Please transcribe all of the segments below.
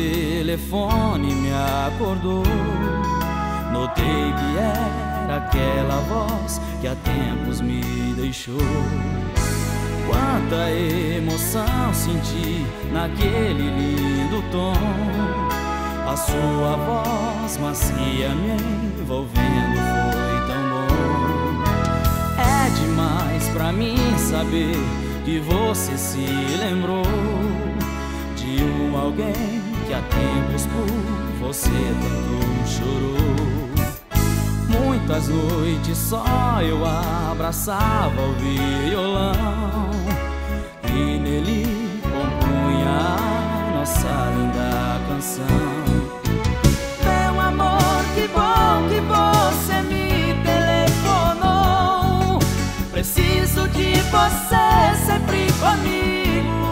telefone me acordou. Notei que era aquela voz que há tempos me deixou. Quanta emoção senti naquele lindo tom. A sua voz macia me envolvendo foi tão bom. É demais pra mim saber que você se lembrou de alguém que há tempos por você tanto chorou. Muitas noites só eu abraçava o violão e nele compunha a nossa linda canção. Meu amor, que bom que você me telefonou. Preciso de você sempre comigo.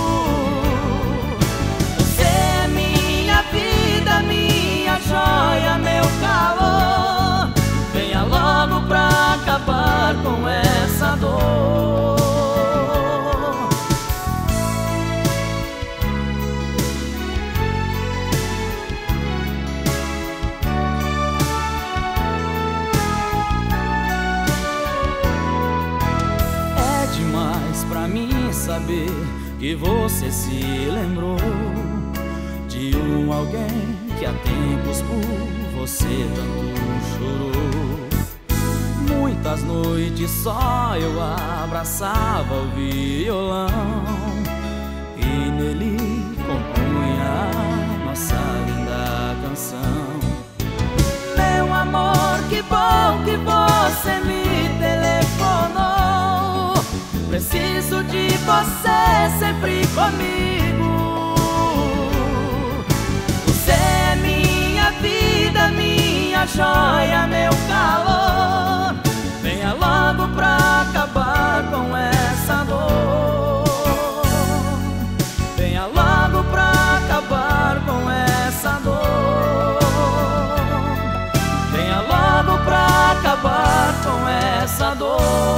Você é minha vida, minha joia, meu calor. Venha logo pra acabar com essa dor. É demais pra mim saber que você se lembrou de alguém que há tempos por você tanto chorou. Muitas noites só eu abraçava o violão e nele compunha a nossa linda canção. Meu amor, que bom que você me telefonou. Preciso de você sempre comigo. Você é minha vida, minha joia, meu calor. Venha logo pra acabar com essa dor. Venha logo pra acabar com essa dor. Venha logo pra acabar com essa dor.